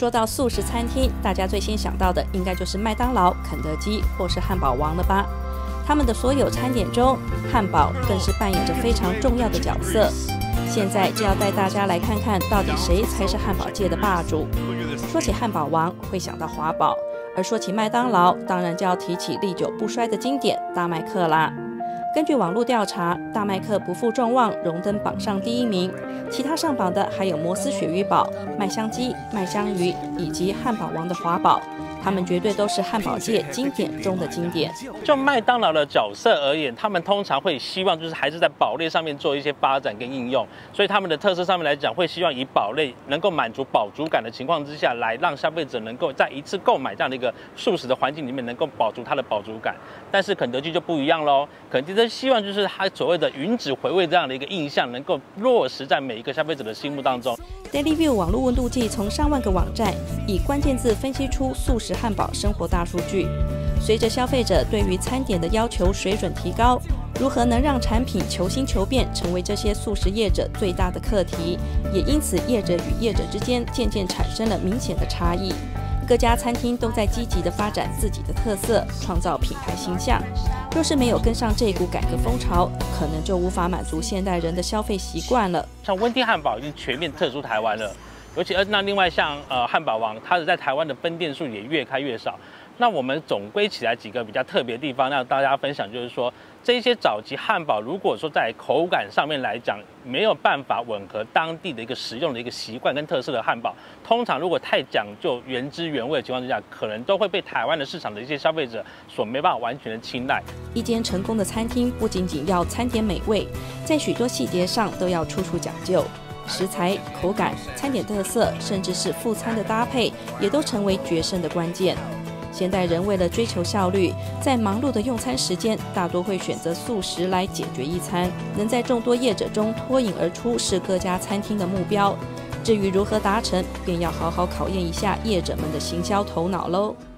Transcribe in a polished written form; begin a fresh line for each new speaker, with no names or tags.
说到素食餐厅，大家最先想到的应该就是麦当劳、肯德基或是汉堡王了吧？他们的所有餐点中，汉堡更是扮演着非常重要的角色。现在就要带大家来看看，到底谁才是汉堡界的霸主。说起汉堡王，会想到华堡；而说起麦当劳，当然就要提起历久不衰的经典大麦克啦。根据网络调查，大麦克不负众望，荣登榜上第1名。其他上榜的还有摩斯鳕鱼堡、麦香鸡、麦香鱼以及汉堡王的华堡。他们绝对都是汉堡界经典中的经典。
就麦当劳的角色而言，他们通常会希望就是还是在堡类上面做一些发展跟应用，所以他们的特色上面来讲，会希望以堡类能够满足饱足感的情况之下，来让消费者能够在一次购买这样的一个素食的环境里面，能够保足它的饱足感。但是肯德基就不一样喽，肯德基希望就是它所谓的吮指回味这样的一个印象，能够落实在每一个消费者的心目当中。
Dailyview 网络温度计从上万个网站以关键字分析出素食汉堡生活大数据。随着消费者对于餐点的要求水准提高，如何能让产品求新求变，成为这些素食业者最大的课题。也因此，业者与业者之间渐渐产生了明显的差异。各家餐厅都在积极地发展自己的特色，创造品牌形象。若是没有跟上这一股改革风潮，可能就无法满足现代人的消费习惯了。
像温蒂汉堡已经全面撤出台湾了，尤其那另外像汉堡王，它在台湾的分店数也越开越少。那我们总归起来几个比较特别的地方，让大家分享，就是说这些早期汉堡，如果说在口感上面来讲没有办法吻合当地的一个食用的一个习惯跟特色的汉堡，通常如果太讲究原汁原味的情况之下，可能都会被台湾的市场的一些消费者所没办法完全的青睐。
一间成功的餐厅不仅仅要餐点美味，在许多细节上都要处处讲究。食材、口感、餐点特色，甚至是副餐的搭配，也都成为决胜的关键。现代人为了追求效率，在忙碌的用餐时间，大多会选择素食来解决一餐，能在众多业者中脱颖而出，是各家餐厅的目标。至于如何达成，便要好好考验一下业者们的行销头脑喽。